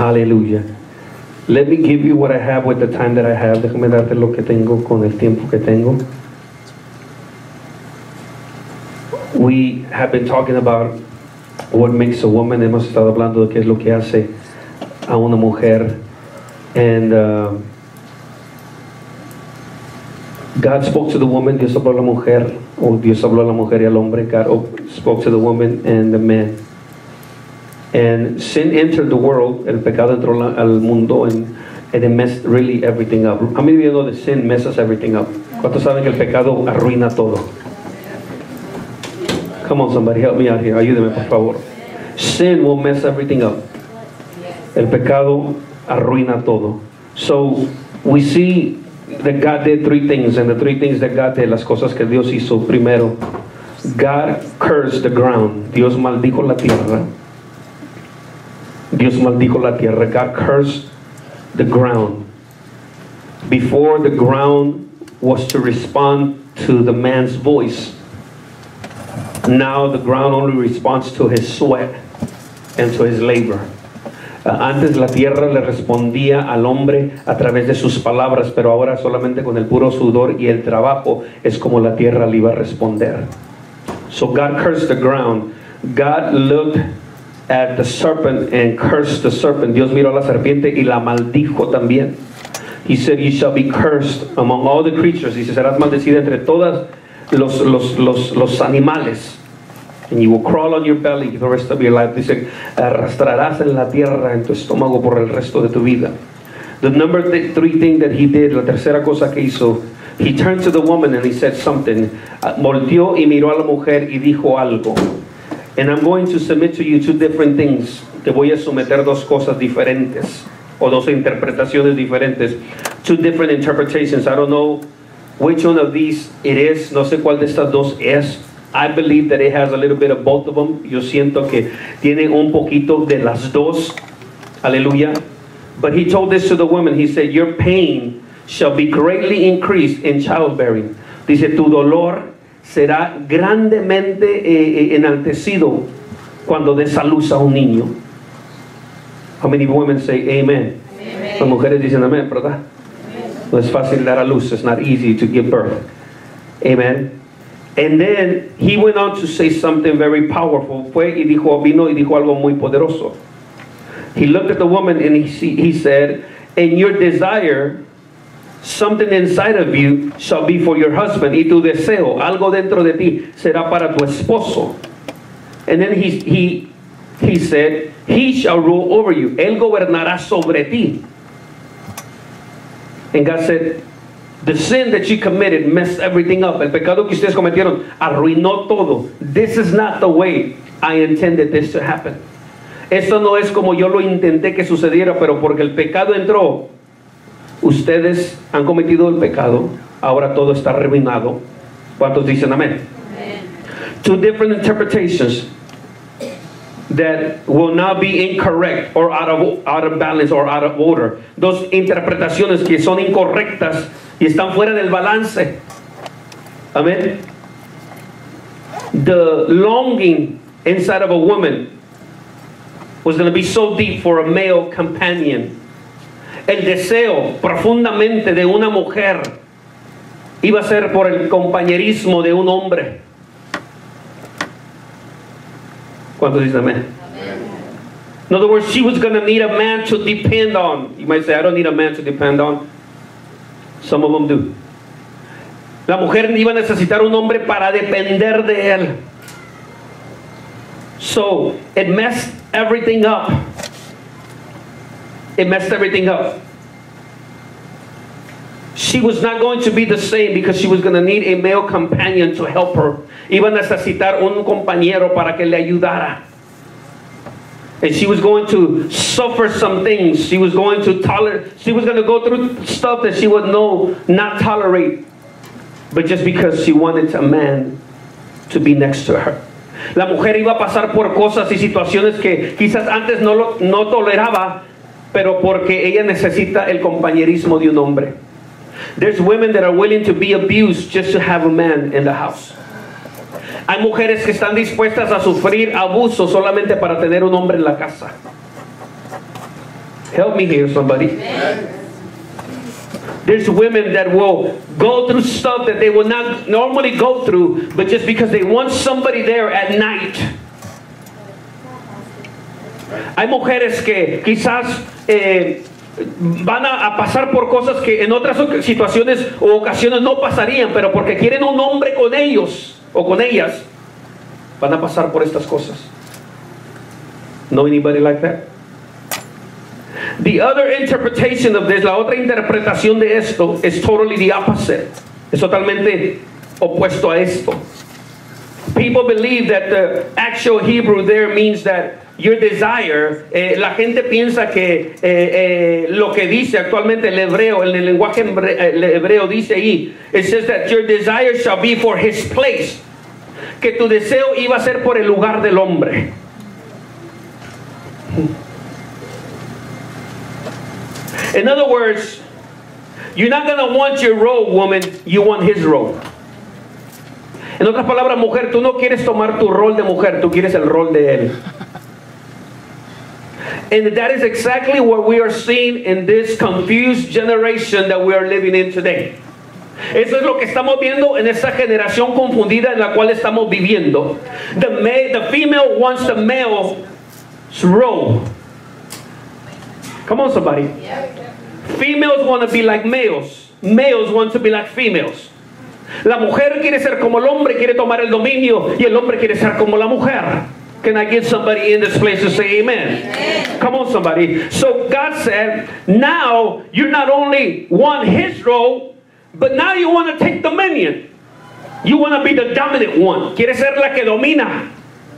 Hallelujah. Let me give you what I have with the time that I have. Déjame darte lo que tengo con el tiempo que tengo. We have been talking about what makes a woman. Hemos estado hablando de qué es lo que hace a una mujer. And God spoke to the woman. Dios habló a la mujer, o Dios habló a la mujer y al hombre. God spoke to the woman and the man. And sin entered the world. El pecado entró al mundo, and it messed really everything up. How many of you know that sin messes everything up? ¿Cuántos saben que el pecado arruina todo? Come on, somebody, help me out here. Ayúdeme, por favor. Sin will mess everything up. El pecado arruina todo. So we see that God did three things, and the three things that God did, las cosas que Dios hizo. Primero, God cursed the ground. Dios maldijo la tierra. Dios maldijo la tierra. God cursed the ground. Before, the ground was to respond to the man's voice. Now the ground only responds to his sweat and to his labor. Antes la tierra le respondía al hombre a través de sus palabras, pero ahora solamente con el puro sudor y el trabajo es como la tierra le iba a responder. So God cursed the ground. God looked at the serpent and cursed the serpent. Dios miró a la serpiente y la maldijo también. He said, you shall be cursed among all the creatures. Dice, serás maldecida entre todas los animales. And you will crawl on your belly the rest of your life. Dice, arrastrarás en la tierra en tu estómago por el resto de tu vida. The number three thing that he did, la tercera cosa que hizo, he turned to the woman and he said something. Volteó y miró a la mujer y dijo algo. And I'm going to submit to you two different things. Te voy a someter dos cosas diferentes, o dos interpretaciones diferentes. Two different interpretations. I don't know which one of these it is. No sé cuál de estas dos es. I believe that it has a little bit of both of them. Yo siento que tiene un poquito de las dos. Aleluya. But he told this to the woman. He said, your pain shall be greatly increased in childbearing. Dice, tu dolor será grandemente enaltecido cuando des a luz a un niño. How many women say amen? Amen. Las mujeres dicen amén, ¿verdad? Amen. No es fácil dar a luz. It's not easy to give birth. Amen. And then he went on to say something very powerful. Vino y dijo algo muy poderoso. He looked at the woman and he said, and your desire, something inside of you, shall be for your husband. Y tu deseo, algo dentro de ti, será para tu esposo. And then he said, he shall rule over you. Él gobernará sobre ti. And God said, the sin that you committed messed everything up. El pecado que ustedes cometieron arruinó todo. This is not the way I intended this to happen. Esto no es como yo lo intenté que sucediera, pero porque el pecado entró, ustedes han cometido el pecado. Ahora todo está arruinado. ¿Cuántos dicen amén? Two different interpretations that will now be incorrect or out of balance or out of order. Dos interpretaciones que son incorrectas y están fuera del balance. Amén. The longing inside of a woman was going to be so deep for a male companion. El deseo profundamente de una mujer iba a ser por el compañerismo de un hombre. ¿Cuántos dicen amén? In other words, she was going to need a man to depend on. You might say, I don't need a man to depend on. Some of them do. La mujer iba a necesitar un hombre para depender de él. So, it messed everything up. It messed everything up. She was not going to be the same because she was going to need a male companion to help her. Iba a necesitar un compañero para que le ayudara. And she was going to suffer some things. She was going to go through stuff that she would not tolerate. But just because she wanted a man to be next to her. La mujer iba a pasar por cosas y situaciones que quizás antes no toleraba, pero porque ella necesita el compañerismo de un hombre. There's women that are willing to be abused just to have a man in the house. Hay mujeres que están dispuestas a sufrir abuso solamente para tener un hombre en la casa. Help me here, somebody. There's women that will go through stuff that they will not normally go through, but just because they want somebody there at night. Hay mujeres que quizás van a pasar por cosas que en otras situaciones o ocasiones no pasarían, pero porque quieren un hombre con ellos o con ellas, van a pasar por estas cosas. Know anybody like that? The other interpretation of this, la otra interpretación de esto, is totally the opposite. Es totalmente opuesto a esto. People believe that the actual Hebrew there means that your desire, la gente piensa que lo que dice actualmente el hebreo, en el lenguaje hebreo dice ahí, it says that your desire shall be for his place, que tu deseo iba a ser por el lugar del hombre. In other words, you're not going to want your role, woman, you want his role. En otras palabras, mujer, tú no quieres tomar tu rol de mujer, tú quieres el rol de él. And that is exactly what we are seeing in this confused generation that we are living in today. Eso es lo que estamos viendo en esta generación confundida en la cual estamos viviendo. The female wants the male's role. Come on, somebody. Females want to be like males. Males want to be like females. La mujer quiere ser como el hombre, quiere tomar el dominio, y el hombre quiere ser como la mujer. Can I get somebody in this place to say amen? Amen. Come on, somebody. So God said, now you not only want his role, but now you want to take dominion. You want to be the dominant one. Quieres ser la que domina.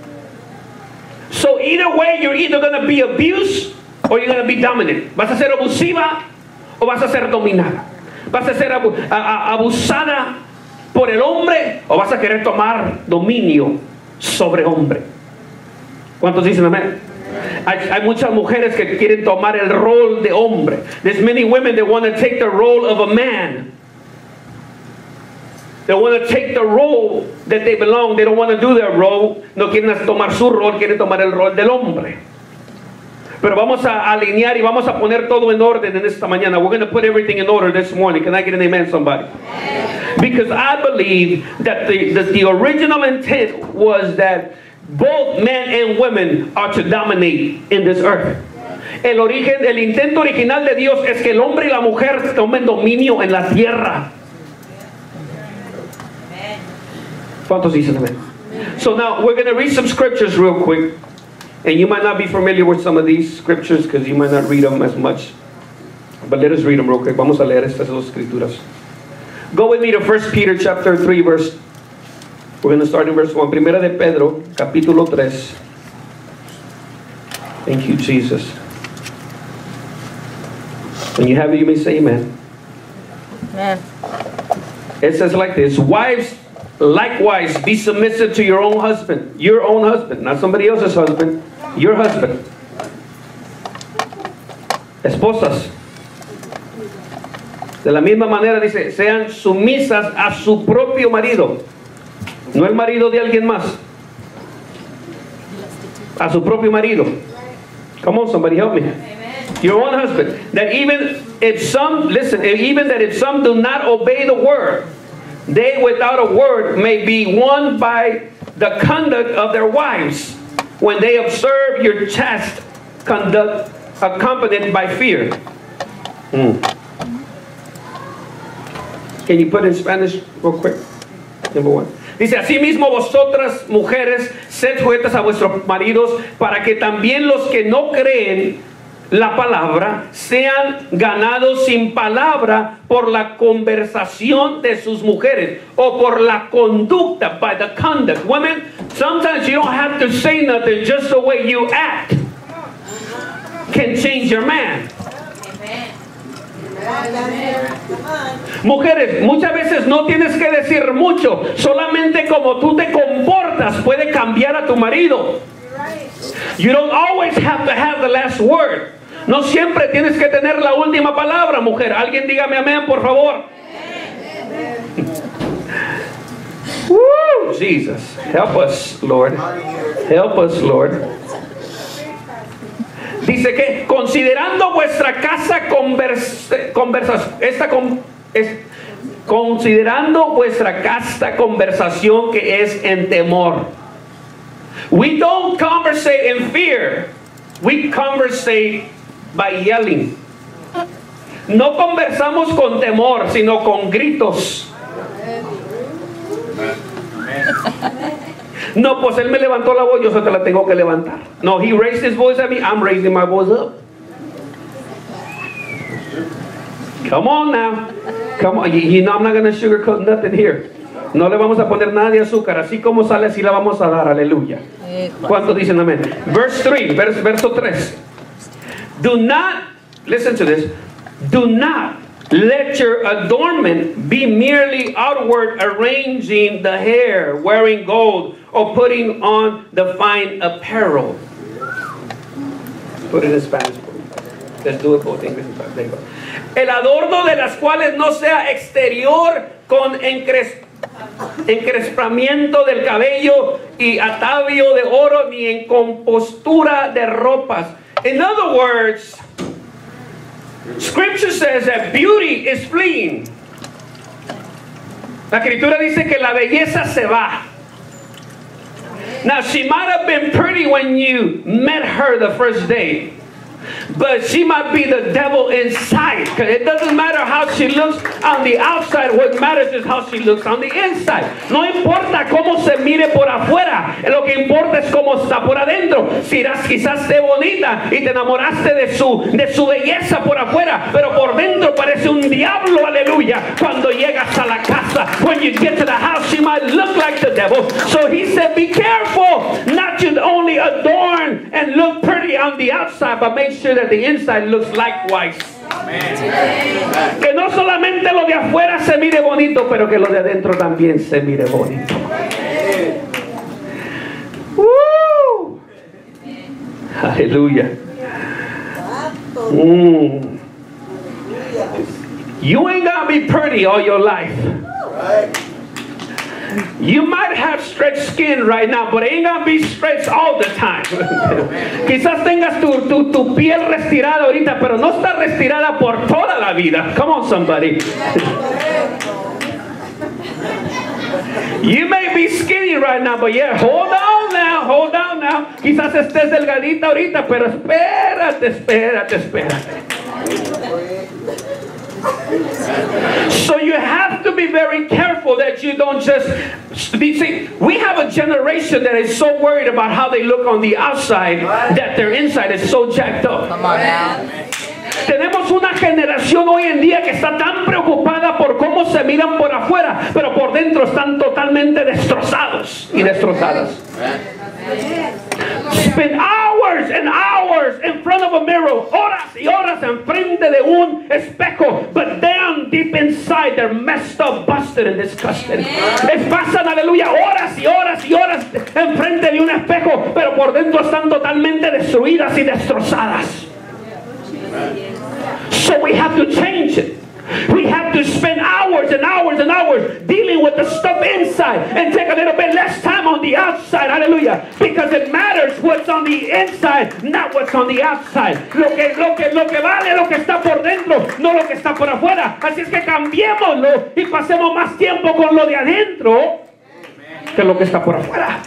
So either way, you're either going to be abused or you're going to be dominant. Vas a ser abusiva o vas a ser dominada. Vas a ser abusada por el hombre o vas a querer tomar dominio sobre hombre. ¿Cuántos dicen amén? Hay muchas mujeres que quieren tomar el rol de hombre. There's many women that want to take the role of a man. They want to take the role that they belong. They don't want to do their role. No quieren tomar su rol, quieren tomar el rol del hombre. Pero vamos a alinear y vamos a poner todo en orden en esta mañana. We're going to put everything in order this morning. Can I get an amen, somebody? Amen. Because I believe that the original intent was that both men and women are to dominate in this earth. El intento original de Dios es que el hombre y la mujer tomen dominio en la tierra. ¿Cuántos dicen amén? So now we're going to read some scriptures real quick. And you might not be familiar with some of these scriptures because you might not read them as much. But let us read them real quick. Vamos a leer estas dos escrituras. Go with me to 1 Peter chapter 3 verse. We're going to start in verse 1. Primera de Pedro, capítulo 3. Thank you, Jesus. When you have it, you may say amen. Amen. It says like this. Wives, likewise, be submissive to your own husband. Your own husband, not somebody else's husband. Your husband. Esposas. De la misma manera dice, sean sumisas a su propio marido. No el marido de alguien más. A su propio marido. Come on, somebody help me. Amen. Your own husband. That even if some, listen, even that if some do not obey the word, they without a word may be won by the conduct of their wives when they observe your chaste conduct accompanied by fear. Can you put in Spanish real quick? Number 1. Dice, asimismo vosotras mujeres sed sujetas a vuestros maridos para que también los que no creen la palabra sean ganados sin palabra por la conversación de sus mujeres o por la conducta, by the conduct. Women, sometimes you don't have to say nothing, just the way you act can change your man. Mujeres, muchas veces no tienes que decir mucho, solamente como tú te comportas puede cambiar a tu marido. You don't always have to have the last word. No siempre tienes que tener la última palabra, mujer. Alguien dígame amén, por favor. Woo, Jesus, help us, Lord. Help us, Lord. Dice que considerando vuestra casa considerando vuestra casta conversación que es en temor. We don't conversate in fear. We conversate by yelling. No conversamos con temor, sino con gritos. No, pues él me levantó la voz, yo se te la tengo que levantar. No, he raised his voice at me, I'm raising my voice up. Come on now. Come on. You know I'm not going to sugarcoat nothing here. No le vamos a poner nada de azúcar. Así como sale, así la vamos a dar. Aleluya. ¿Cuántos dicen amén? Verse 3, verso 3. Do not, listen to this. Do not let your adornment be merely outward arranging the hair, wearing gold, or putting on the fine apparel. Put it in Spanish. Let's do it both English and Spanish. There you go. El adorno de las cuales no sea exterior con encrespamiento del cabello y atavio de oro, ni en compostura de ropas. In other words, Scripture says that beauty is fleeing. La escritura dice que la belleza se va. Now she might have been pretty when you met her the first day, but she might be the devil inside. Because it doesn't matter how she looks on the outside. What matters is how she looks on the inside. No importa cómo se mire por afuera. Lo que importa es cómo está por adentro. Si quizás esté bonita y te enamoraste de su belleza por afuera, pero por dentro parece un diablo. Aleluya. Cuando llegas a la casa, when you get to the house, she might look like the devil. So he said, be careful not to only adorn and look pretty on the outside, but make sure that the inside looks likewise. Amen. Que no solamente lo de afuera se mire bonito, pero que lo de adentro también se mire bonito. Woo! Aleluya. You ain't gonna be pretty all your life. You might have stretched skin right now, but it ain't gonna be stretched all the time. Quizás tengas tu piel restirada ahorita, pero no está restirada por toda la vida. Come on, somebody. You may be skinny right now, but yeah, hold on now. Quizás estés delgadita ahorita, pero espérate. So you have to be very careful that you don't just see, we have a generation that is so worried about how they look on the outside that their inside is so jacked up. Come on now. Tenemos una generación hoy en día que está tan preocupada por cómo se miran por afuera, pero por dentro están totalmente destrozados y destrozadas. Spend hours and hours in front of a mirror, horas y horas en frente de un espejo, but down deep inside they're messed up, busted and disgusted. Pasan, aleluya, horas y horas y horas en frente de un espejo, pero por dentro están totalmente destruidas y destrozadas. So we have to change it. We have to spend hours and hours and hours dealing with the stuff inside and take a little bit less time on the outside. Hallelujah. Because it matters what's on the inside, not what's on the outside. Lo que vale lo que está por dentro, no lo que está por afuera. Así es que cambiémoslo y pasemos más tiempo con lo de adentro que lo que está por afuera.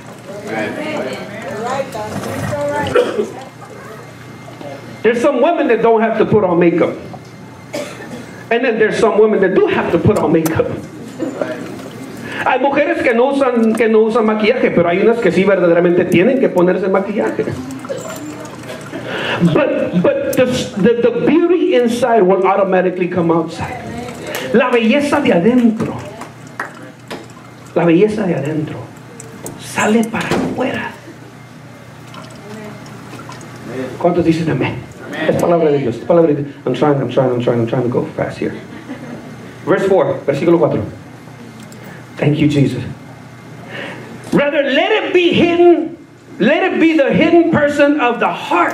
There's some women that don't have to put on makeup. And then there's some women that do have to put on makeup. Hay mujeres que no usan maquillaje, pero hay unas que sí verdaderamente tienen que ponerse maquillaje. But the beauty inside will automatically come outside. La belleza de adentro. La belleza de adentro sale para afuera. ¿Cuántos dicen amén? Es palabra de Dios, es palabra de Dios. I'm trying to go fast here. Verse 4, versículo 4. Thank you, Jesus. Rather, let it be hidden. Let it be the hidden person of the heart.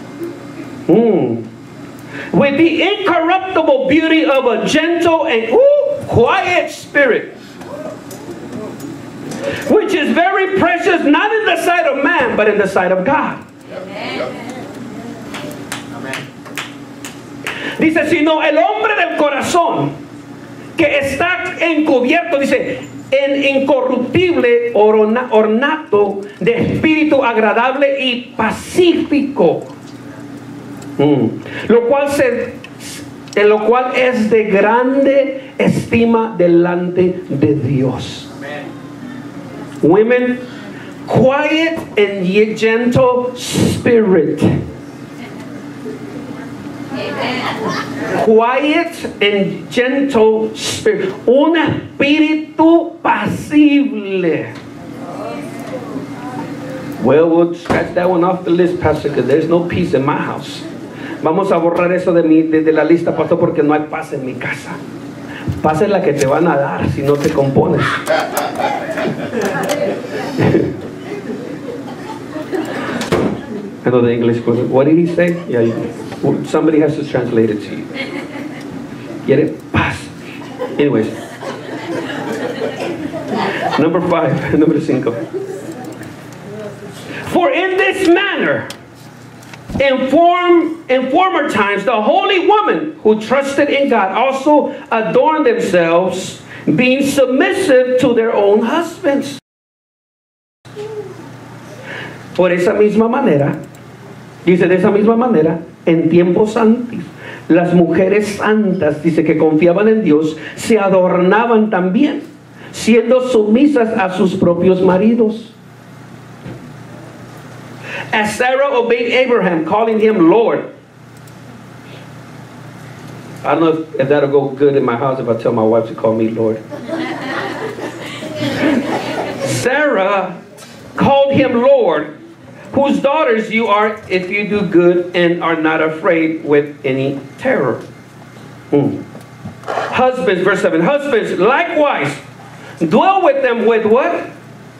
With the incorruptible beauty of a gentle and quiet spirit, which is very precious, not in the sight of man, but in the sight of God. Dice, sino el hombre del corazón, que está encubierto, dice, en incorruptible ornato de espíritu agradable y pacífico, lo cual es de grande estima delante de Dios. Women, quiet and yet gentle spirit. Quiet and gentle spirit. Un espíritu pasible. Well, we'll scratch that one off the list, Pastor, because there's no peace in my house. Vamos a borrar eso de la lista, pastor, porque no hay paz en mi casa. Paz es la que te van a dar si no te compones. I know the English was, what did he say? Yeah, somebody has to translate it to you. Get it? Paz. Anyways. Number 5, number 5. For in this manner, in former times, the holy women who trusted in God also adorned themselves, being submissive to their own husbands. Por esa misma manera, dice, de esa misma manera, en tiempos antes, las mujeres santas, dice, que confiaban en Dios, se adornaban también, siendo sumisas a sus propios maridos. As Sarah obeyed Abraham, calling him Lord. I don't know if that'll go good in my house if I tell my wife to call me Lord. Sarah called him Lord, whose daughters you are if you do good and are not afraid with any terror. Husbands, verse 7. Husbands, likewise, dwell with them with what?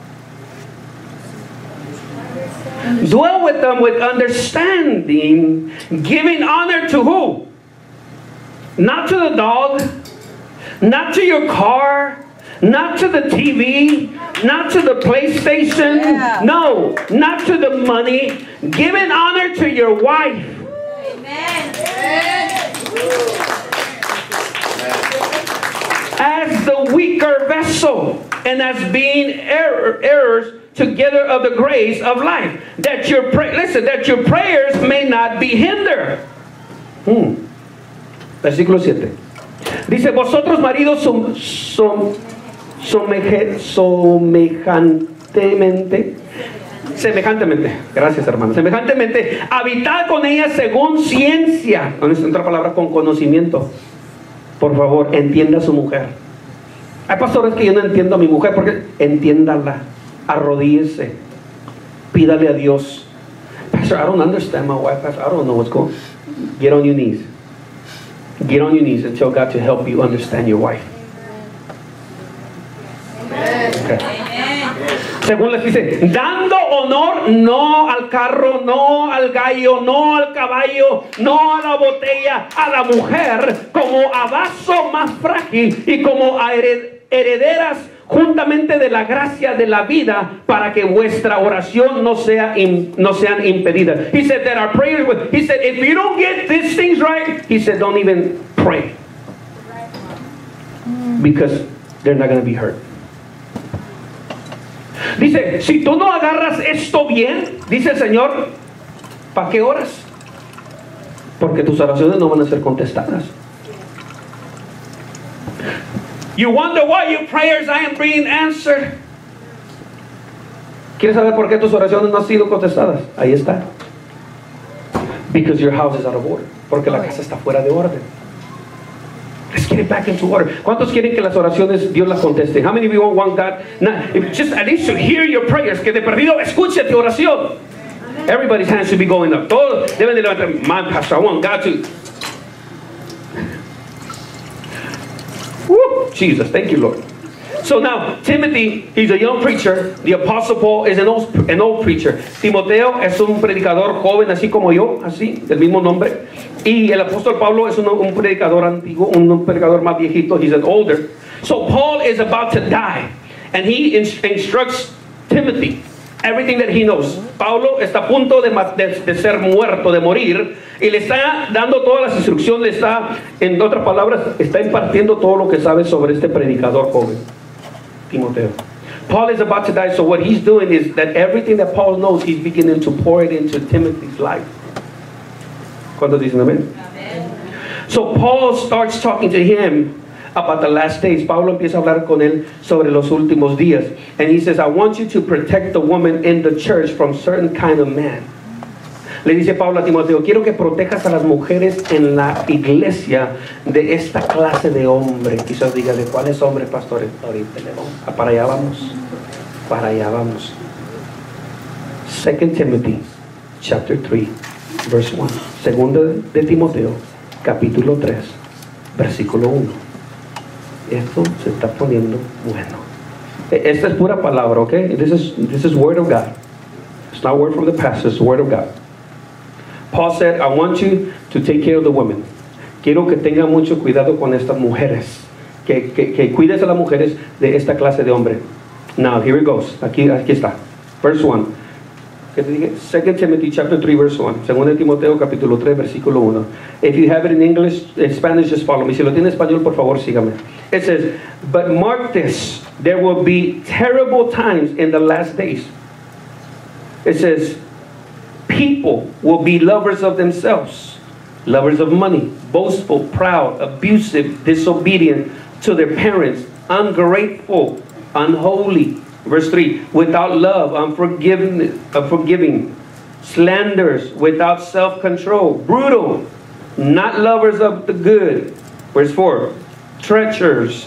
Dwell with them with understanding, giving honor to who? Not to the dog, not to your car, not to the TV, not to the PlayStation, no, not to the money, giving honor to your wife. Amen. As the weaker vessel, and as being heirs together of the grace of life, that your that your prayers may not be hindered. Versículo 7. Dice, vosotros maridos semejantemente, gracias hermano, semejantemente, habitad con ella según ciencia, con esta otra palabra, con conocimiento. Por favor, entienda a su mujer. Hay pastores que yo no entiendo a mi mujer, porque entiéndala, arrodíllese, pídale a Dios. Pastor, I don't understand my wife. Pastor, I don't know what's going on. Get on your knees. Get on your knees and tell God to help you understand your wife. Okay. Según les dice, dando honor no al carro, no al gallo, no al caballo, no a la botella, a la mujer como a vaso más frágil y como a herederas juntamente de la gracia de la vida, para que vuestra oración no sean impedidas. He said that our prayers, he said, if you don't get these things right, he said, don't even pray, because they're not going to be heard. Dice, si tú no agarras esto bien, dice el Señor, ¿para qué oras? Porque tus oraciones no van a ser contestadas. You wonder why your prayers aren't being answered. ¿Quieres saber por qué tus oraciones no han sido contestadas? Ahí está. Because your house is out of order. Porque la casa está fuera de orden. Let's get it back into order. ¿Cuántos quieren que las oraciones Dios las conteste? How many of you want God? Just at least to hear your prayers. Que de perdido escuche tu oración. Everybody's hands should be going up. Todos deben de levantar. My pastor, I want God to. Woo, Jesus, thank you, Lord. So now, Timothy, he's a young preacher. The Apostle Paul is an old preacher. Timoteo es un predicador joven, así como yo, así, del mismo nombre. Y el apóstol Pablo es un predicador antiguo, un predicador más viejito. He's an older. So Paul is about to die. And he instructs Timothy Everything that he knows. Pablo está a punto de ser muerto, de morir, y le está dando todas las instrucciones, le está, en otras palabras, está impartiendo todo lo que sabe sobre este predicador joven, Timoteo. Paul is about to die, so what he's doing is that everything that Paul knows, he's beginning to pour it into Timothy's life. ¿Cuántos dicen amén? So Paul starts talking to him about the last days. Pablo empieza a hablar con él sobre los últimos días. And he says, I want you to protect the woman in the church from certain kind of man. Le dice Pablo a Timoteo, quiero que protejas a las mujeres en la iglesia de esta clase de hombre. Quizás diga, ¿de cuáles hombres, pastores? Ahorita le vamos. Para allá vamos. Para allá vamos. 2 Timothy, chapter 3, verse 1. Segunda de Timoteo, capítulo 3, versículo 1. Esto se está poniendo bueno. Esta es pura palabra, okay? This is word of God. It's not word from the pastor, it's word of God. Paul said, I want you to take care of the women. Quiero que tengan mucho cuidado con estas mujeres. Que cuides a las mujeres de esta clase de hombre. Now, here it goes. Aquí está. Verse 1. ¿Qué te dije? 2 Timothy chapter 3 verse 1. Segunda de Timoteo capítulo 3 versículo 1. If you have it in English, in Spanish, just follow me. Si lo tiene en español, por favor, sígame. It says, but mark this, there will be terrible times in the last days. It says, people will be lovers of themselves, lovers of money, boastful, proud, abusive, disobedient to their parents, ungrateful, unholy. Verse 3, without love, unforgiving, slanders, without self-control, brutal, not lovers of the good. Verse 4, treacherous,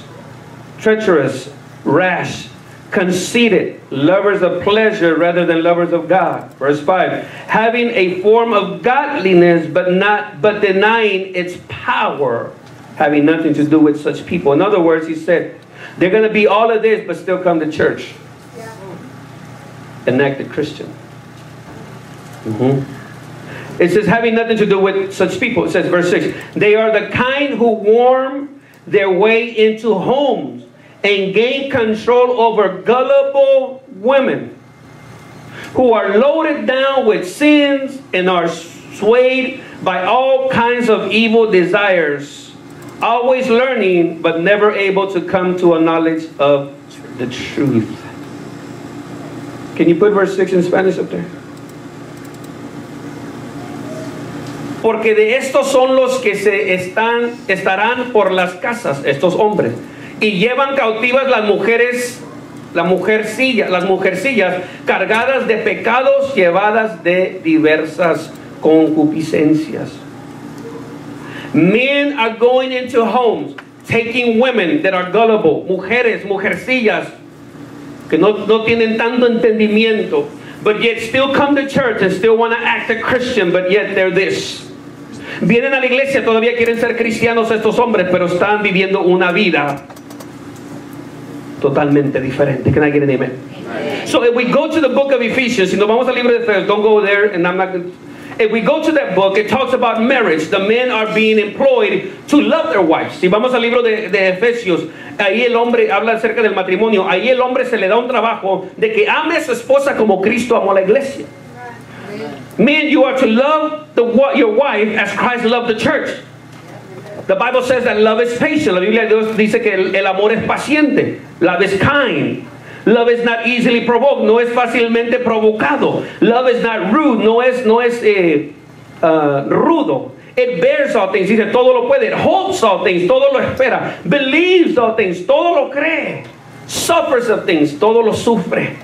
rash, conceited, lovers of pleasure rather than lovers of God. Verse 5, having a form of godliness but denying its power, having nothing to do with such people. In other words, he said, they're going to be all of this but still come to church. An active Christian. It says having nothing to do with such people. It says verse 6, they are the kind who worm their way into homes and gain control over gullible women who are loaded down with sins and are swayed by all kinds of evil desires, always learning but never able to come to a knowledge of the truth. Can you put verse 6 in Spanish up there? Porque de estos son los que estarán por las casas, estos hombres, y llevan cautivas las mujercillas cargadas de pecados, llevadas de diversas concupiscencias. Men are going into homes, taking women that are gullible, mujercillas, que no tienen tanto entendimiento, but yet still come to church and still want to act a Christian, but yet they're this. Vienen a la iglesia, todavía quieren ser cristianos estos hombres, pero están viviendo una vida totalmente diferente. Can I get an amen? Amen. So if we go to the book of Ephesians, si nos vamos al libro de Efesios, don't go there, and I'm not going to. If we go to that book, it talks about marriage. The men are being employed to love their wives. Si vamos al libro de Efesios, ahí el hombre habla acerca del matrimonio. Ahí el hombre se le da un trabajo de que ame a su esposa como Cristo amó a la iglesia. Men, you are to love your wife as Christ loved the church. The Bible says that love is patient. La Biblia dice que el amor es paciente. Love is kind. Love is not easily provoked. No es fácilmente provocado. Love is not rude. No es rudo. It bears all things. Dice, todo lo puede. It hopes all things. Todo lo espera. Believes all things. Todo lo cree. Suffers of things. Todo lo sufre.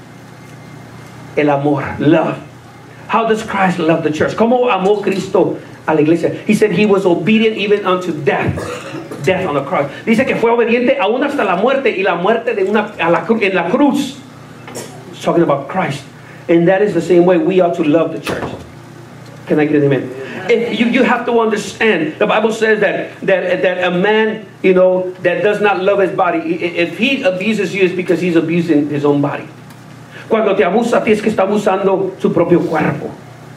El amor. Love. How does Christ love the church? ¿Cómo amó Cristo a la iglesia? He said he was obedient even unto death. Death on the cross. Dice que fue obediente aún hasta la muerte, y la muerte en la cruz. It's talking about Christ. And that is the same way we ought to love the church. Can I get an amen? If you have to understand, the Bible says that a man, that does not love his body, if he abuses you, it's because he's abusing his own body. Cuando te abusa a ti, es que está abusando su propio cuerpo.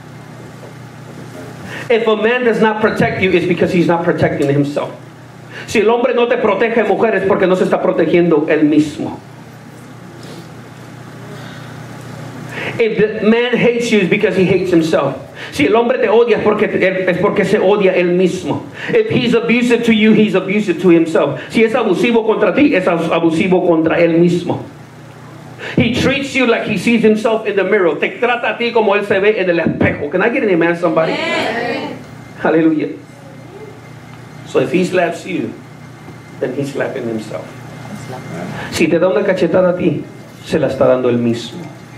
If a man does not protect you, it's because he's not protecting himself. Si el hombre no te protege, mujer, es porque no se está protegiendo él mismo. If the man hates you, it's because he hates himself. Si el hombre te odia es porque se odia él mismo. If he's abusive to you, he's abusive to himself. Si es abusivo contra ti, es abusivo contra él mismo. He treats you like he sees himself in the mirror. Te trata a ti como él se ve en el espejo. Can I get an amen, somebody? Yeah. Hallelujah. So if he slaps you, then he's slapping himself. Si te da una cachetada a ti, se la está dando él mismo.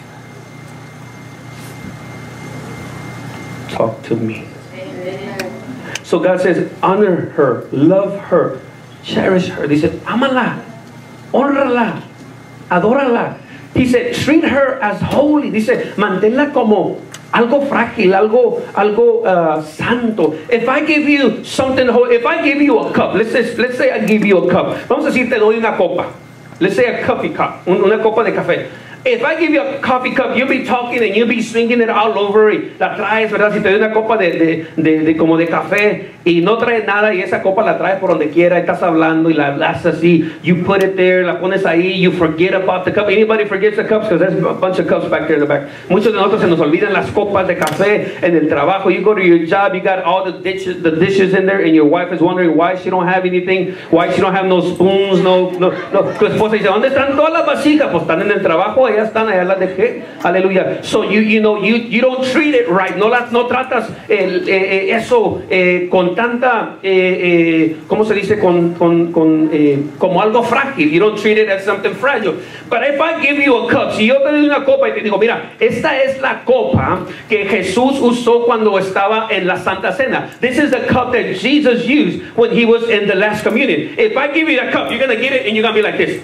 Talk to me. So God says, honor her, love her, cherish her. Dice, ámala, honrala, adórala. He said, treat her as holy. Dice, manténla como algo frágil, algo santo. If I give you something holy, if I give you a cup, let's say I give you a cup. Vamos a decir, te doy una copa. Let's say a coffee cup, una copa de café. If I give you a coffee cup, you'll be talking and you'll be swinging it all over. Y la traes, ¿verdad? Si te doy una copa como de café y no traes nada y esa copa la traes por donde quiera, y estás hablando y la haces así, you put it there, la pones ahí, you forget about the cup. Anybody forgets the cups? Because there's a bunch of cups back there in the back. Muchos de nosotros se nos olvidan las copas de café en el trabajo. You go to your job, you got all the dishes in there, and your wife is wondering why she don't have anything, why she don't have no spoons, no. Tu esposa dice, ¿dónde están todas las vasijas? Pues están en el trabajo, allá están, allá las dejé. Aleluya. So you don't treat it right. No tratas eso con tanta, ¿cómo se dice? Como algo frágil. You don't treat it as something fragile. But if I give you a cup, si yo te doy una copa y te digo, mira, esta es la copa que Jesús usó cuando estaba en la Santa Cena. This is the cup that Jesus used when he was in the last communion. If I give you that cup, you're going to get it and you're going to be like this.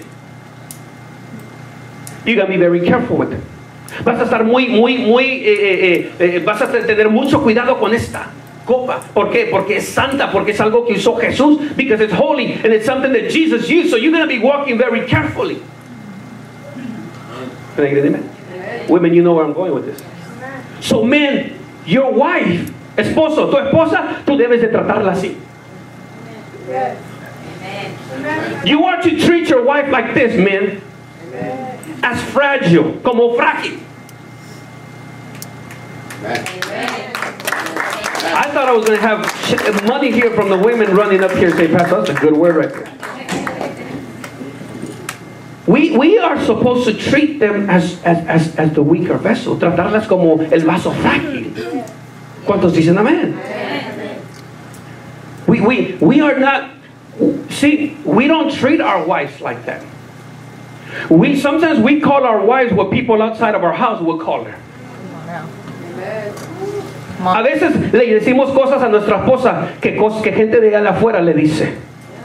You're going to be very careful with it. Vas a estar vas a tener mucho cuidado con esta copa. ¿Por qué? Porque es santa, porque es algo que usó Jesús, because it's holy and it's something that Jesus used. So you're going to be walking very carefully. Can I get an amen? Women, you know where I'm going with this. So men, your wife, esposo, tu esposa, tú debes de tratarla así. You are to treat your wife like this, men. As fragile, como frágil. I thought I was going to have money here from the women running up here and say, Pastor, that's a good word right there. We are supposed to treat them as the weaker vessel, tratarlas como el vaso frágil. ¿Cuántos dicen amén? We are not, see, we don't treat our wives like that. Sometimes we call our wives what people outside of our house would call her. A veces le decimos cosas a nuestra esposa que gente de allá afuera le dice.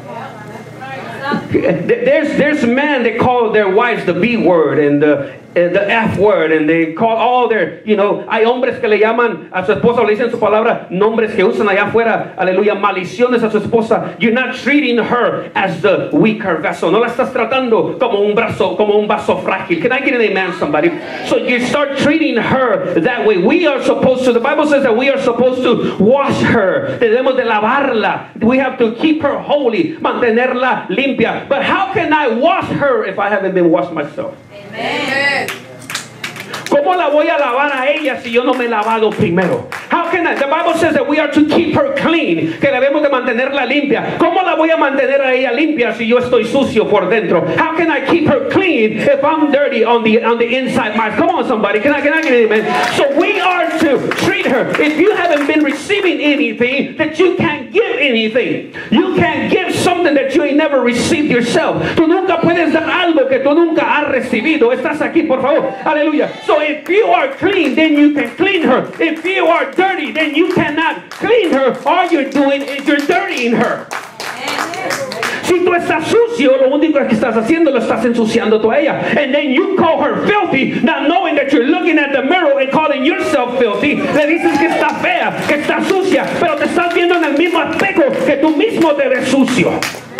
There's men that call their wives the B word and the F word, and they call all their, hay hombres que le llaman a su esposa, o le dicen su palabra, nombres que usan allá afuera, aleluya, maldiciones a su esposa. You're not treating her as the weaker vessel. No la estás tratando como un vaso frágil. Can I get an amen, somebody? So you start treating her that way. We are supposed to, the Bible says that we are supposed to wash her. Debemos de lavarla. We have to keep her holy, mantenerla limpia. But how can I wash her if I haven't been washed myself? Amen. ¿Cómo la voy a lavar a ella si yo no me he lavado primero? How can I? The Bible says that we are to keep her clean, que debemos de mantenerla limpia. ¿Cómo la voy a mantener a ella limpia si yo estoy sucio por dentro? How can I keep her clean if I'm dirty on the inside? Come on, somebody. Can I get it, amen? So we are to treat her. If you haven't been receiving anything, that you can't give anything. You can't give something that you ain't never received yourself. Tú nunca puedes dar algo que tú nunca has recibido. Estás aquí, por favor. Aleluya. So if you are clean, then you can clean her. If you are dirty, then you cannot clean her. All you're doing is you're dirtying her. Si tú estás sucio, lo único que estás haciendo lo estás ensuciando tú a ella. And then you call her filthy, not knowing that you're looking at the mirror and calling yourself filthy. Le dices que está fea, que está sucia, pero te estás viendo en el mismo espejo que tú mismo te ves sucio.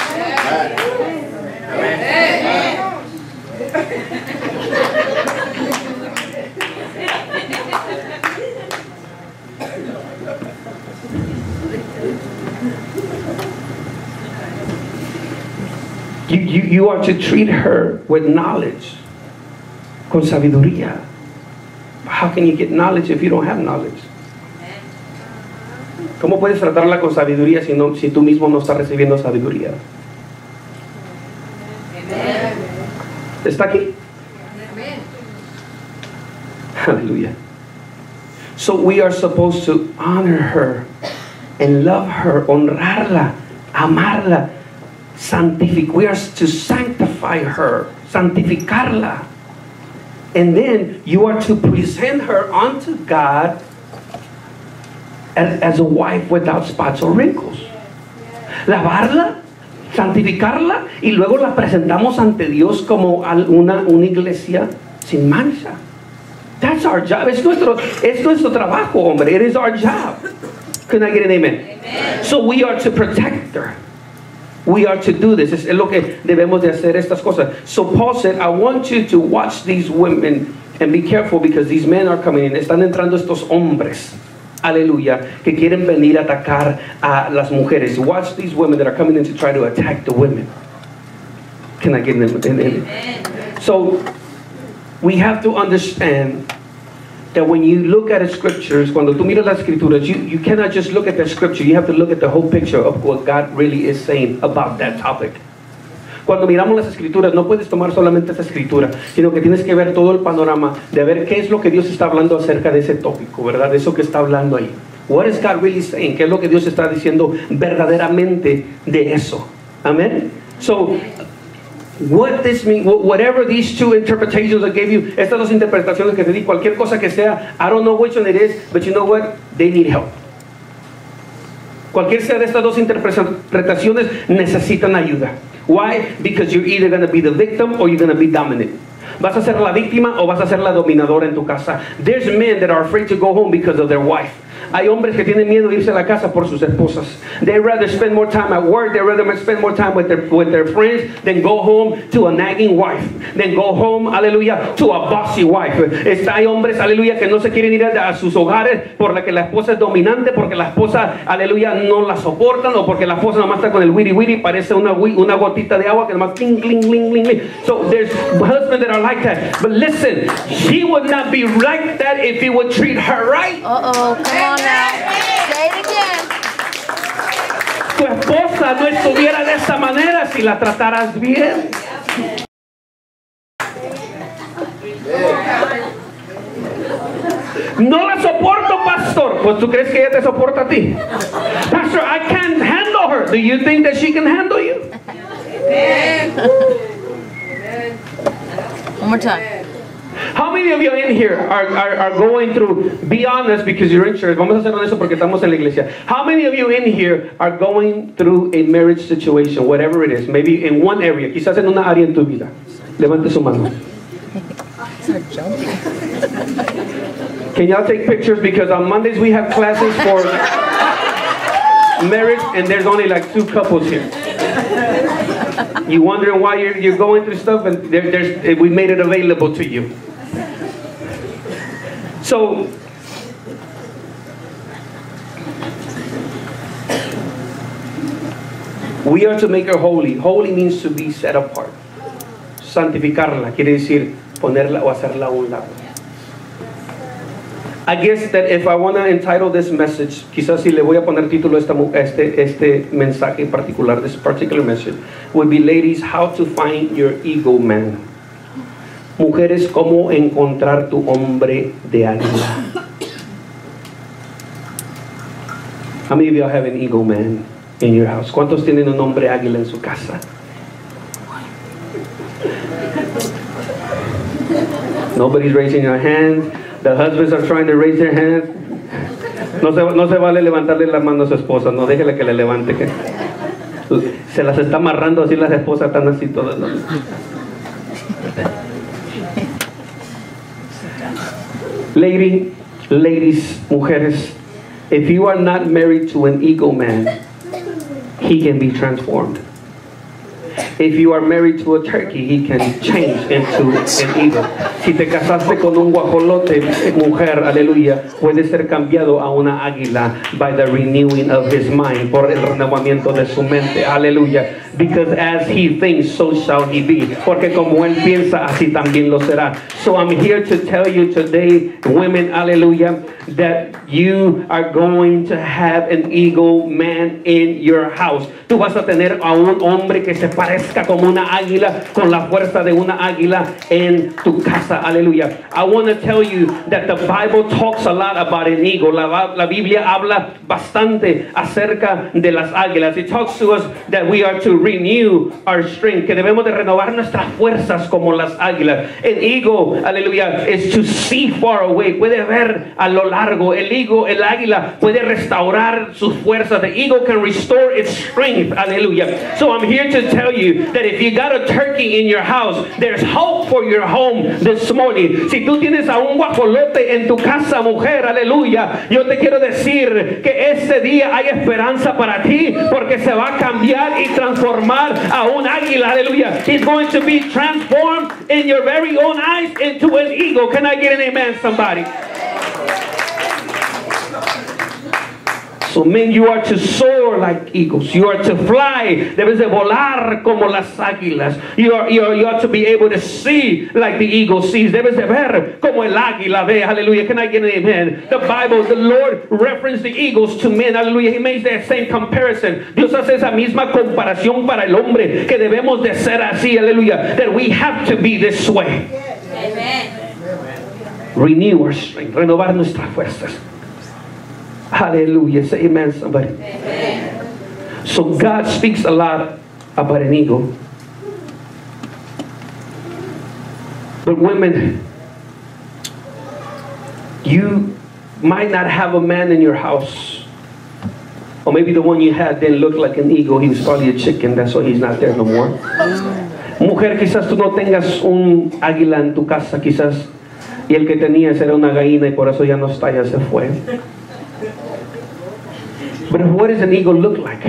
You are to treat her with knowledge, con sabiduría. how can you get knowledge if you don't have knowledge? ¿Cómo puedes tratarla con sabiduría si tú mismo no estás recibiendo sabiduría? ¿Está aquí? Hallelujah. So we are supposed to honor her and love her, honrarla, amarla, we are to sanctify her, santificarla. And then you are to present her unto God as a wife without spots or wrinkles. Lavarla, santificarla, y luego la presentamos ante Dios como una iglesia sin mancha. That's our job. Es nuestro trabajo, hombre. It is our job. Can I get an amen? Amen. So we are to protect her. We are to do this. Es lo que debemos de hacer estas cosas. So Paul said, I want you to watch these women and be careful because these men are coming in. Están entrando estos hombres. Aleluya. Que quieren venir a atacar a las mujeres. Watch these women that are coming in to try to attack the women. Can I get an amen? So we have to understand that when you look at the scriptures, cuando tú miras las escrituras, you cannot just look at the scripture. You have to look at the whole picture of what God really is saying about that topic. Cuando miramos las escrituras, no puedes tomar solamente esa escritura, sino que tienes que ver todo el panorama de ver qué es lo que Dios está hablando acerca de ese tópico, ¿verdad? De eso que está hablando ahí. What is God really saying? ¿Qué es lo que Dios está diciendo verdaderamente de eso? Amén. So, what this means, whatever these two interpretations I gave you, estas dos interpretaciones que te di, cualquier cosa que sea, I don't know which one it is, but you know what? They need help. Cualquier sea de estas dos interpretaciones necesitan ayuda. Why? Because you're either going to be the victim or you're going to be dominant. ¿Vas a ser la víctima o vas a ser la dominadora en tu casa? There's men that are afraid to go home because of their wife. Hay hombres que tienen miedo de irse a la casa por sus esposas. They rather spend more time at work. They rather spend more time with their friends than go home to a nagging wife. Than go home, aleluya, to a bossy wife. Hay hombres, aleluya, que no se quieren ir a sus hogares por la que la esposa es dominante, porque la esposa, aleluya, no la soportan, o porque la esposa nomás está con el wiri wiri, parece una gotita de agua que nomás cling, cling, cling, cling, cling. So there's husbands that are like that. But listen, he would not be like that if he would treat her right. Uh-oh, come on. Say it again. Tu esposa no estuviera de esa manera si la trataras bien. No la soporto, pastor. Pues tú crees que ella te soporta a ti. Pastor, I can't handle her. Do you think that she can handle you? One more time. How many of you in here are going through, be honest because you're in church, vamos a ser honestos porque estamos en la iglesia. How many of you in here are going through a marriage situation, whatever it is, maybe in one area, quizás en una área en tu vida? Levante su mano. Can y'all take pictures? Because on Mondays we have classes for marriage and there's only like 2 couples here. You wondering why you're going through stuff, and we made it available to you. So, we are to make her holy. Holy means to be set apart. Santificarla quiere decir ponerla o hacerla a un lado. I guess that if I want to entitle this message, quizás si le voy a poner título a este mensaje en particular, this particular message, would be, ladies, how to find your ego man. Mujeres, cómo encontrar tu hombre de águila. How many of y'all have an ego man in your house? ¿Cuántos tienen un hombre águila en su casa? Nobody's raising your hand. The husbands are trying to raise their hand. No se vale levantarle las manos a su esposa. No, déjele que le levante. Que se las está amarrando así las esposas, están así todas. ¿No? Ladies, mujeres, if you are not married to an ego man, he can be transformed. If you are married to a turkey, he can change into an eagle. Si te casaste con un guajolote, mujer, aleluya, puede ser cambiado a una águila by the renewing of his mind, por el renovamiento de su mente, aleluya. Because as he thinks, so shall he be. Porque como él piensa, así también lo será. So I'm here to tell you today, women, hallelujah, that you are going to have an eagle man in your house. Tú vas a tener a un hombre que se parezca como una águila, con la fuerza de una águila en tu casa, aleluya. I want to tell you that the Bible talks a lot about an eagle. La Biblia habla bastante acerca de las águilas. It talks to us that we are to renew our strength, que debemos de renovar nuestras fuerzas como las águilas. An eagle, aleluya, is to see far away. Puede ver a lo largo. El águila puede restaurar sus fuerzas. The eagle can restore its strength, hallelujah. So I'm here to tell you that if you got a turkey in your house, there's hope for your home this morning. Si tú tienes a un guajolote en tu casa, mujer, aleluya, yo te quiero decir que este día hay esperanza para ti, porque se va a cambiar y transformar a un águila, aleluya. It's going to be transformed in your very own eyes into an eagle. Can I get an amen, somebody? So men, you are to soar like eagles. You are to fly. Debes de volar como las águilas. You are to be able to see like the eagle sees. Debes de ver como el águila ve. Hallelujah. Can I get an amen? The Bible, the Lord referenced the eagles to men. Hallelujah. He makes that same comparison. Dios hace esa misma comparación para el hombre, que debemos de ser así. Hallelujah. That we have to be this way. Amen. Renew our strength. Renovar nuestras fuerzas. Hallelujah. Say amen, somebody. Amen. So God speaks a lot about an eagle. But women, you might not have a man in your house. Or maybe the one you had didn't look like an eagle. He was probably a chicken. That's why he's not there no more. Mujer, quizás tú no tengas un águila en tu casa, quizás. Y el que tenías era una gallina y por eso ya no está, ya se fue. But what does an eagle look like?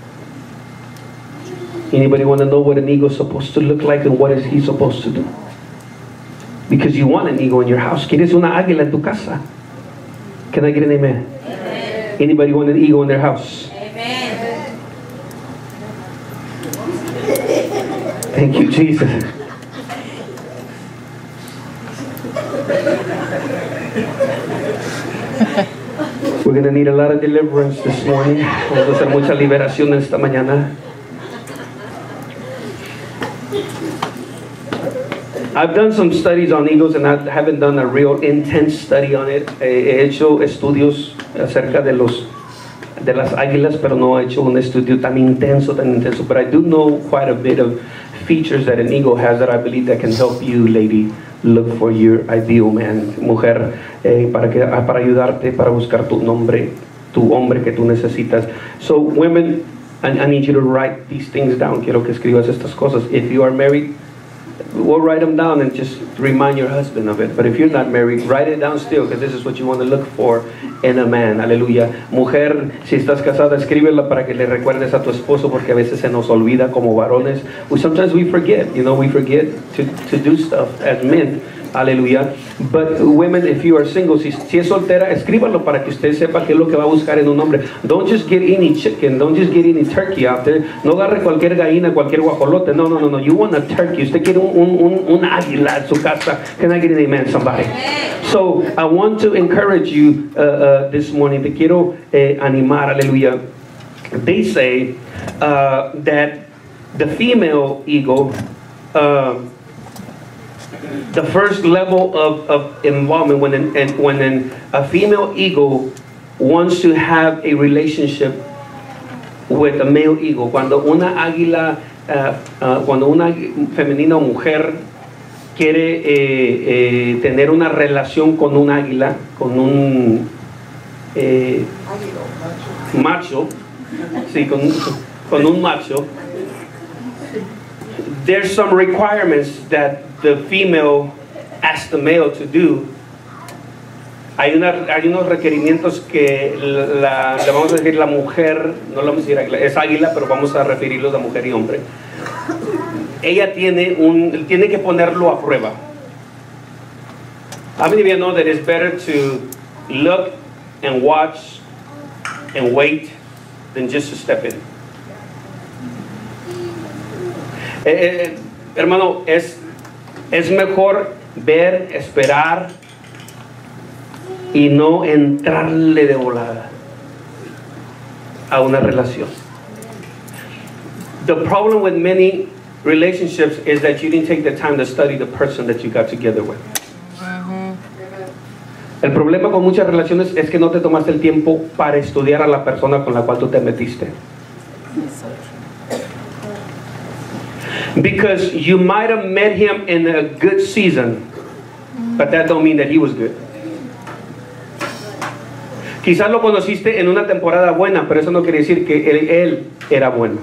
Anybody want to know what an eagle is supposed to look like and what is he supposed to do? Because you want an eagle in your house. ¿Quieres una águila en tu casa? Can I get an amen? Amen. Anybody want an eagle in their house? Amen. Thank you, Jesus. We're going to need a lot of deliverance this morning. Vamos a hacer mucha liberación esta mañana. I've done some studies on eagles and I haven't done a real intense study on it. He hecho estudios acerca de las águilas, pero no he hecho un estudio tan intenso. But I do know quite a bit of features that an eagle has that I believe that can help you, lady, look for your ideal man, mujer, para ayudarte, para buscar tu hombre que tú necesitas. So women, I need you to write these things down. Quiero que escribas estas cosas. If you are married, we'll write them down and just remind your husband of it. But if you're not married, write it down still, because this is what you want to look for in a man. Aleluya. Mujer, si estás casada, escríbela para que le recuerdes a tu esposo, porque a veces se nos olvida como varones. Sometimes we forget, we forget to do stuff as men. Aleluya. But women, if you are single, si es soltera, escríbalo para que usted sepa qué es lo que va a buscar en un hombre. Don't just get any chicken, don't just get any turkey out there. No agarre cualquier gallina, cualquier guajolote. No. You want a turkey. Usted quiere un águila en su casa. Can I get an amen, somebody? So I want to encourage you this morning. Te quiero animar. Aleluya. They say that the female eagle, the first level of involvement when a female eagle wants to have a relationship with a male eagle, cuando una águila, cuando una femenina o mujer quiere tener una relación con un águila, con un macho, sí, con un macho, there's some requirements that the female asks the male to do. Hay unos requerimientos que le vamos a decir la mujer, no le vamos a decir águila, es águila, pero vamos a referirlos a mujer y hombre. ella tiene que ponerlo a prueba. How many of you know that it's better to look and watch and wait than just to step in? Hermano, es mejor ver, esperar y no entrarle de volada a una relación. The problem with many relationships is that you didn't take the time to study the person that you got together with. El problema con muchas relaciones es que no te tomaste el tiempo para estudiar a la persona con la cual tú te metiste. Because you might have met him in a good season, but that don't mean that he was good. Quizás lo conociste en una temporada buena, pero eso no quiere decir que él era bueno.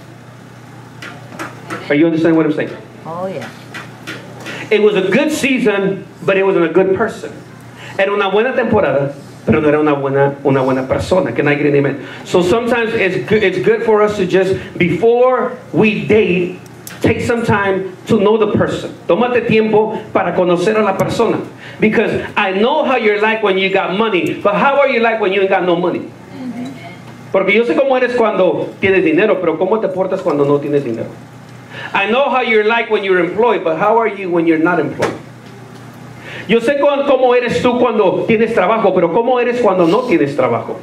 Are you understanding what I'm saying? Oh, yeah. It was a good season, but it wasn't a good person. Era una buena temporada, pero no era una buena persona. Can I get an amen? So sometimes it's good for us to just, before we date, take some time to know the person. Tómate tiempo para conocer a la persona. Because I know how you're like when you got money, but how are you like when you ain't got no money? Porque yo sé cómo eres cuando tienes dinero, pero cómo te portas cuando no tienes dinero. I know how you're like when you're employed, but how are you when you're not employed? Yo sé cómo eres tú cuando tienes trabajo, pero cómo eres cuando no tienes trabajo.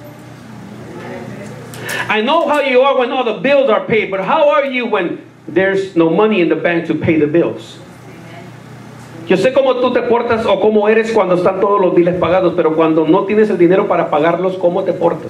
I know how you are when all the bills are paid, but how are you when there's no money in the bank to pay the bills? Yo sé cómo tú te portas o cómo eres cuando están todos los biles pagados, pero cuando no tienes el dinero para pagarlos, ¿cómo te portas?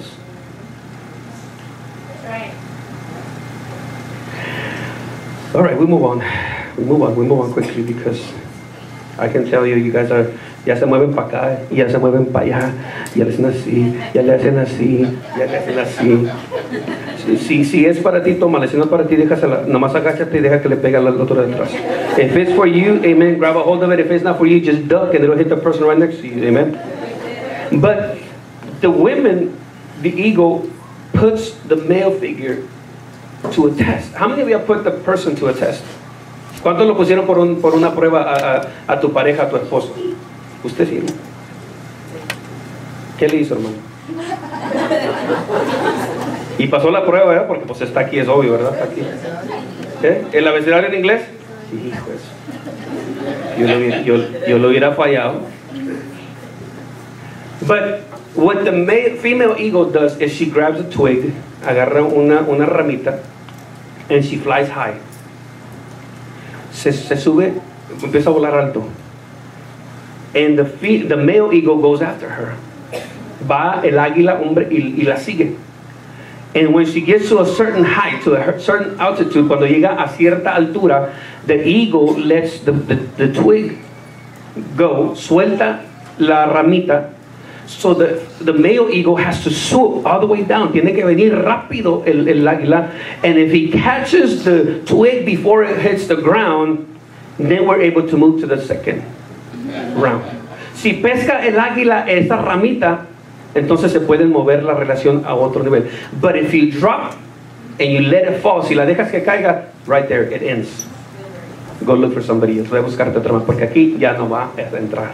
All right, we move on. We move on quickly because I can tell you guys are, ya se mueven para acá, ya se mueven para allá, ya le hacen así, ya le hacen así, ya le hacen así. Si es para ti, tómala. Si no es para ti, déjasela. Nomás agáchate y deja que le pegue al otro de atrás. If it's for you, amen, grab a hold of it. If it's not for you, just duck and it'll hit the person right next to you, amen. But the women, the ego puts the male figure to a test. How many of you have put the person to a test? ¿Cuántos lo pusieron por una prueba a tu pareja, a tu esposo? Usted sí, ¿no? ¿Qué le hizo, hermano? Y pasó la prueba, ¿verdad? Porque pues está aquí, es obvio, ¿verdad? Está aquí. ¿Qué? ¿El abecedario en inglés? Hijo, yo lo hubiera fallado. But what the female ego does is she grabs a twig, agarra una ramita, and she flies high. Se sube, empieza a volar alto. And the male ego goes after her. Va el águila, hombre, y la sigue. And when she gets to a certain height, to a certain altitude, cuando llega a cierta altura, the ego lets the twig go, suelta la ramita. So the male ego has to swoop all the way down. Tiene que venir rápido el águila. And if he catches the twig before it hits the ground, then we're able to move to the second round. Si pesca el águila esa ramita, entonces se pueden mover la relación a otro nivel. But if you drop and you let it fall, si la dejas que caiga, right there, it ends. Go look for somebody else. Voy a buscarte otra más, porque aquí ya no va a entrar.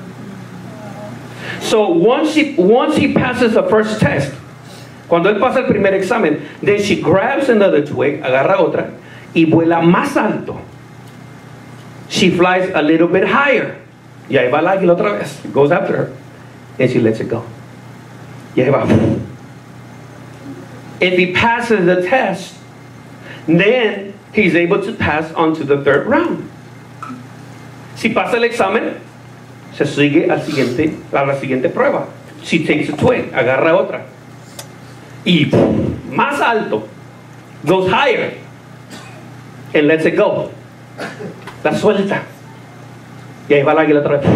So once he passes the first test, cuando él pasa el primer examen, then she grabs another twig, agarra otra, y vuela más alto. She flies a little bit higher. Y ahí va el águila otra vez. Goes after her. And she lets it go. Y ahí va. If he passes the test, then he's able to pass on to the third round. Si pasa el examen, se sigue a la siguiente prueba. She takes a twig, agarra otra. Y más alto. Goes higher. And lets it go. La suelta. Y ahí va el águila otra vez.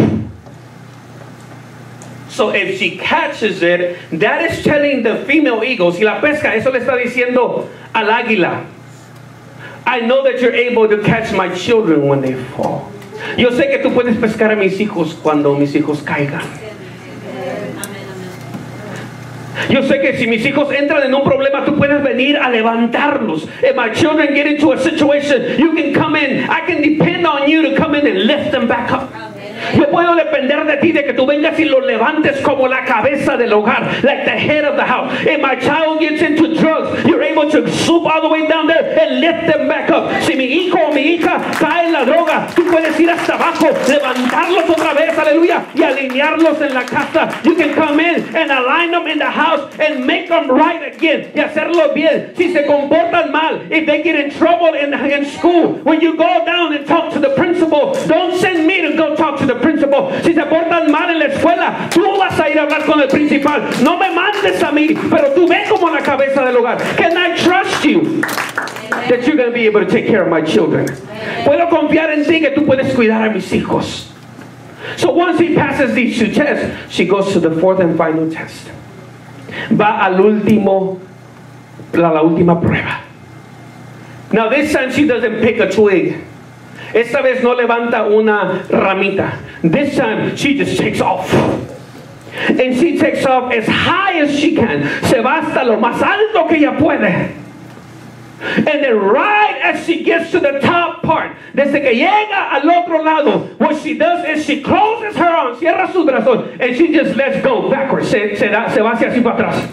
So if she catches it, that is telling the female ego, si la pesca, eso le está diciendo al águila, I know that you're able to catch my children when they fall. Yo sé que tú puedes pescar a mis hijos cuando mis hijos caigan. Yo sé que si mis hijos entran en un problema, tú puedes venir a levantarlos. If my children get into a situation, you can come in. I can depend on you to come in and lift them back up. Yo puedo depender de ti, de que tú vengas y los levantes como la cabeza del hogar, like the head of the house. If my child gets into drugs, you're able to swoop all the way down there and lift them back up. Si mi hijo o mi hija cae en la droga, tú puedes ir hasta abajo, levantarlos otra vez, aleluya, y alinearlos en la casa. You can come in and align them in the house and make them right again, y hacerlo bien. Si se comportan mal, if they get in trouble in school, when you go down and talk to the principal, don't send me to go talk to the principal. Si se portan mal en la escuela, tú vas a ir a hablar con el principal. No me mandes a mí, pero tú ven como la cabeza del hogar. Can I trust you that you're going to be able to take care of my children? Puedo confiar en ti que tú puedes cuidar a mis hijos. So once he passes these two tests, she goes to the fourth and final test. Va al último, la última prueba. Now this time she doesn't pick a twig. Esta vez no levanta una ramita. This time she just takes off. And she takes off as high as she can. Se va hasta lo más alto que ella puede. And then right as she gets to the top part, desde que llega al otro lado, what she does is she closes her arms, cierra sus brazos, and she just lets go backwards. Se va hacia así para atrás.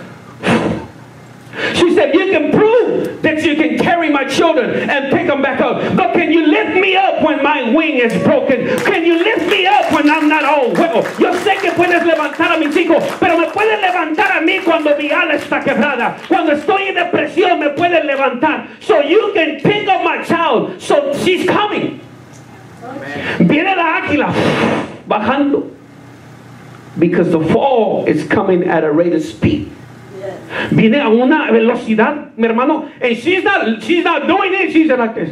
She said, you can prove that you can carry my children and pick them back up. But can you lift me up when my wing is broken? Can you lift me up when I'm not all well? Yo sé que puedes levantar a mis hijos, pero me puedes levantar a mí cuando mi ala está quebrada. Cuando estoy en depresión, me puedes levantar. So you can pick up my child. So she's coming. Viene la águila bajando. Because the fall is coming at a rate of speed. Viene a una velocidad, mi hermano, and she's not doing it, she's like this.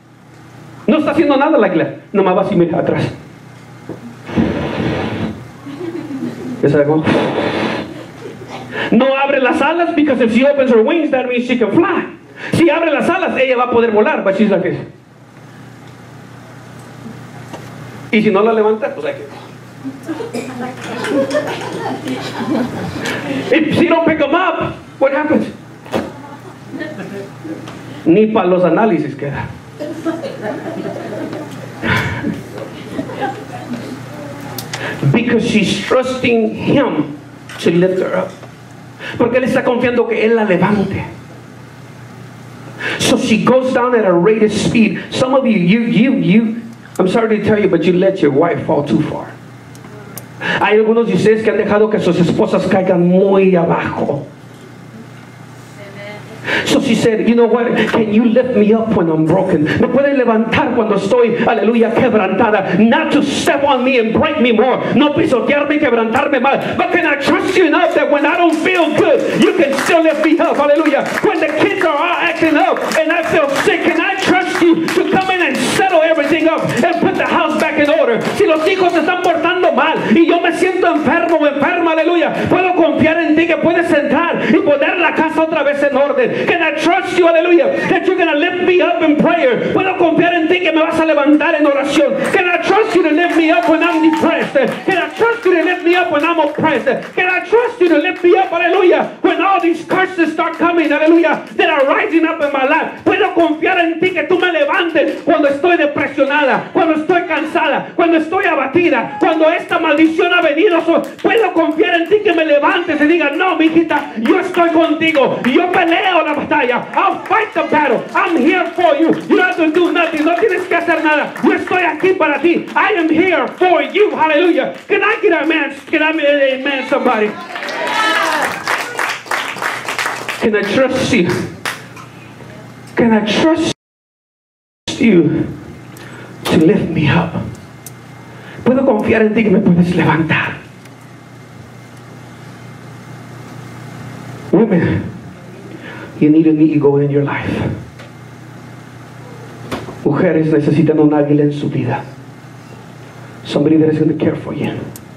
No está haciendo nada la águila, nomás va así, mira, atrás. No abre las alas, because if she opens her wings, that means she can fly. Si abre las alas, ella va a poder volar, but she's like this. Y si no la levanta, pues hay que... If she don't pick them up, what happens? Ni para los análisis queda. Because she's trusting him to lift her up. Porque él está confiando que él la levante. So she goes down at a rate of speed. Some of you, I'm sorry to tell you, but you let your wife fall too far. Hay algunos de ustedes que han dejado que sus esposas caigan muy abajo. So she said, you know what, can you lift me up when I'm broken? Me puedes levantar cuando estoy, aleluya, quebrantada. Not to step on me and break me more. No pisotearme y quebrantarme más. But can I trust you enough that when I don't feel good, you can still lift me up, hallelujah. When the kids are all acting up and I feel sick, can I trust you to come in and settle everything up and put the house back in order? Si los hijos se están portando mal y yo me siento enfermo o enferma, aleluya, puedo confiar en ti que puedes entrar y poner la casa otra vez en orden. Can I trust you, hallelujah, that you're going to lift me up in prayer? Puedo confiar en ti que me vas a levantar en oración. Can I trust you to lift me up when I'm depressed? Can I trust you to lift me up when I'm oppressed? Can I trust you to lift me up, hallelujah, when all these curses start coming, hallelujah, that are rising up in my life? Puedo confiar en ti que tú me levantes cuando estoy depresionada, cuando estoy cansada, cuando estoy abatida, cuando esta maldición ha venido. Puedo confiar en ti que me levantes y diga, no, mi hijita, yo estoy contigo y yo peleo la batalla. I'll fight the battle. I'm here for you. You don't have to do nothing. No tienes que hacer nada. Yo estoy aquí para ti. I am here for you. Hallelujah. Can I get a man? Can I get an amen, somebody? Can I trust you? Can I trust you to lift me up? Puedo confiar en ti que me puedes levantar. Women, you need an eagle in your life. Mujeres necesitan un águila en su vida. Somebody that is going to care for you.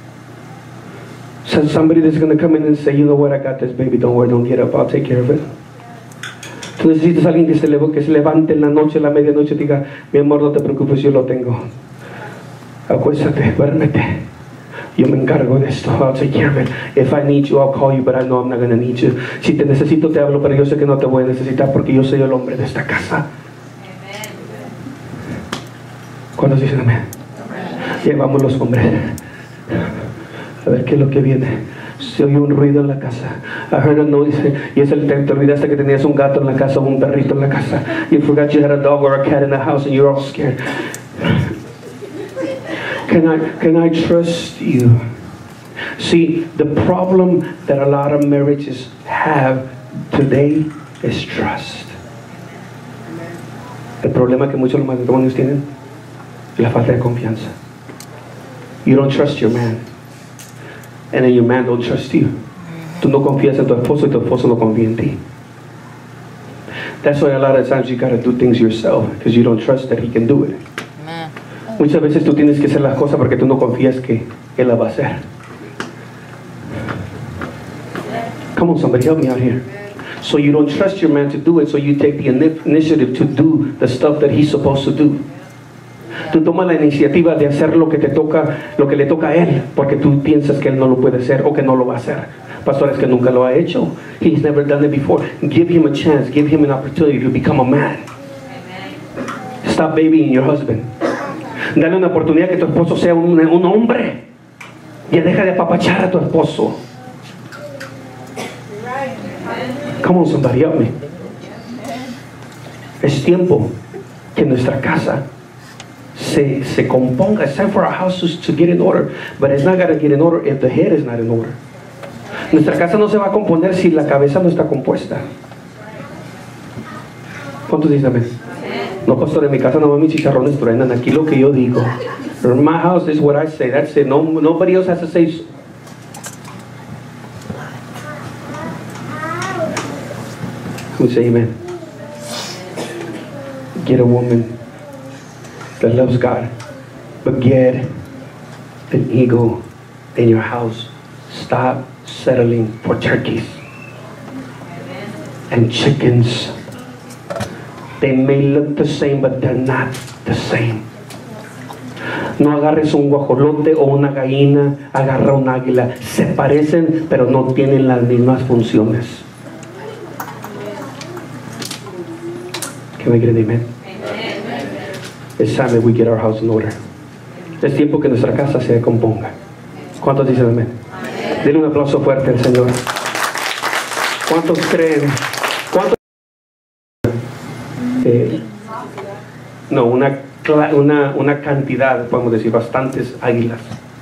Somebody that's going to come in and say, you know what, I got this, baby, don't worry, don't get up, I'll take care of it. Tú necesitas a alguien que se levante en la noche, en la medianoche, y diga, mi amor, no te preocupes, yo lo tengo. Acuéstate, duérmete. Yo me encargo de esto. I'll take care of it. If I need you, I'll call you, but I know I'm not going to need you. Si te necesito, te hablo, pero yo sé que no te voy a necesitar porque yo soy el hombre de esta casa. ¿Cuántos dicen amén? Llevamos los hombres. A ver qué es lo que viene. Se oye un ruido en la casa. I heard a noise. Y es el te olvidaste que tenías un gato en la casa o un perrito en la casa. You forgot you had a dog or a cat in the house and you're all scared. Can I trust you? See, the problem that a lot of marriages have today is trust. El problema que muchos matrimonios tienen es la falta de confianza. You don't trust your man, and then your man don't trust you. Tú no confías en tu esposo y tu esposo no confía en ti. That's why a lot of times you gotta do things yourself because you don't trust that he can do it. Muchas veces tú tienes que hacer las cosas porque tú no confías que él las va a hacer. Come on, somebody help me out here. So you don't trust your man to do it, so you take the initiative to do the stuff that he's supposed to do. Tú tomas la iniciativa de hacer lo que le toca a él, porque tú piensas que él no lo puede hacer o que no lo va a hacer. Pastores, que nunca lo ha hecho. He's never done it before. Give him a chance, give him an opportunity to become a man. Stop babying your husband. Dale una oportunidad que tu esposo sea un hombre. Ya deja de apapachar a tu esposo. Come on, somebody help me. Es tiempo que nuestra casa se componga. It's time for our houses to get in order. But it's not going to get in order if the head is not in order. Nuestra casa no se va a componer si la cabeza no está compuesta. ¿Cuántos dicen amén? No, pastor, en mi casa no van mis chicharrones truenan. Aquí lo que yo digo. My house is what I say. That's it. No, nobody else has to say so. We say amen. Get a woman that loves God, but get an ego in your house. Stop settling for turkeys and chickens. They may look the same, but they're not the same. No agarres un guajolote o una gallina, agarra un águila. Se parecen, pero no tienen las mismas funciones. Can I get an amen? It's time that we get our house in order. Es tiempo que nuestra casa se componga. ¿Cuántos dicen amén? Denle un aplauso fuerte al Señor. ¿Cuántos creen? ¿Cuántos? No, una cantidad, podemos decir, bastantes águilas.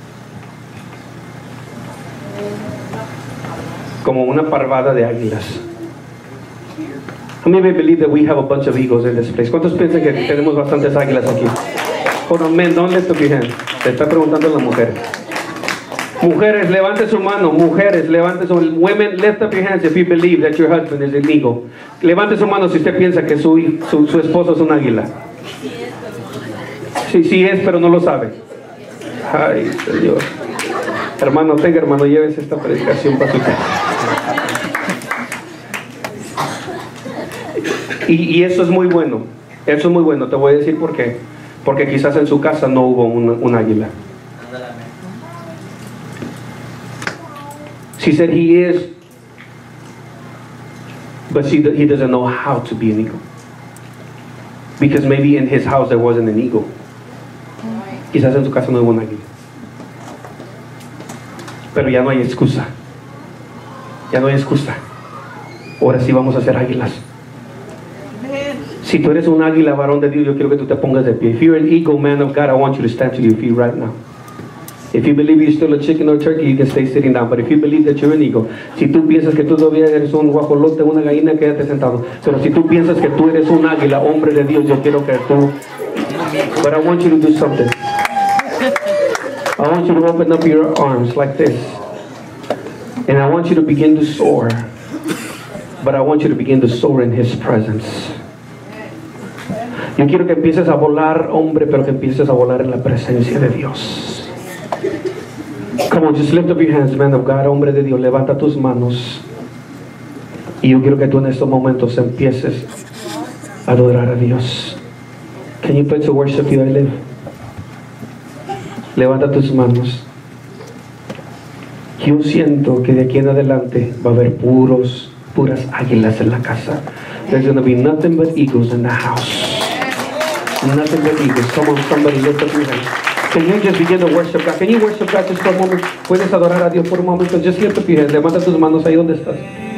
Como una parvada de águilas. How many believe that we have a bunch of eagles in this place? ¿Cuántos piensan que tenemos bastantes águilas aquí? Hold on, men, don't lift up your hand. Te está preguntando la mujer. Mujeres, levante su mano. Mujeres, levante su mano. Women, lift up your hands if you believe that your husband is an eagle. Levante su mano si usted piensa que su esposo es un águila. Sí es, pero no lo sabe. Ay, Señor. Hermano, llévese esta predicación para su casa. Y eso es muy bueno. Eso es muy bueno. Te voy a decir por qué. Porque quizás en su casa no hubo un águila. She said he is, but he doesn't know how to be an eagle. Because maybe in his house there wasn't an eagle. Quizás en su casa no hubo un águila. Pero ya no hay excusa. Ya no hay excusa. Ahora sí vamos a ser águilas. Si tú eres un águila, varón de Dios, yo quiero que tú te pongas de pie. If you're an eagle, man of God, I want you to stand to your feet right now. If you believe you're still a chicken or turkey, you can stay sitting down. But if you believe that you're an eagle, si tú piensas que tú todavía eres un guajolote, una gallina, quédate sentado. Pero si tú piensas que tú eres un águila, hombre de Dios, yo quiero que tú... But I want you to do something. I want you to open up your arms like this. And I want you to begin to soar. But I want you to begin to soar in His presence. Yo quiero que empieces a volar, hombre, pero que empieces a volar en la presencia de Dios. Come on, just lift up your hands, man of God, hombre de Dios, levanta tus manos. Y yo quiero que tú en estos momentos empieces a adorar a Dios. Can you pray to worship you, I live? Levanta tus manos. Yo siento que de aquí en adelante va a haber puras águilas en la casa. There's going to be nothing but eagles in the house. Nothing but eagles. Come on, somebody lift up your hands. Can you just begin to worship God? Can you worship God just for a moment? Puedes adorar a Dios por un momento. Just lift up your hands. Levanta tus manos ahí donde estás.